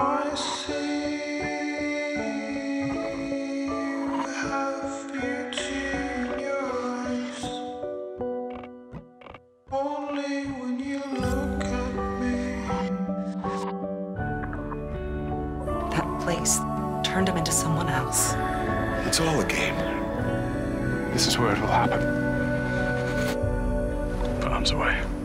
I see have beauty in your eyes. Only when you look at me. That place turned him into someone else. It's all a game. This is where it will happen. Bombs away.